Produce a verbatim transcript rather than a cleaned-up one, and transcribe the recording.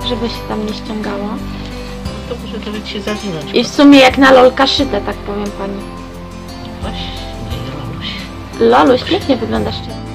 żeby się tam nie ściągało. No to może trochę się zawinąć. I w sumie jak na lolka szyte, tak powiem pani. Właśnie, Loluś. Loluś, pięknie wyglądasz.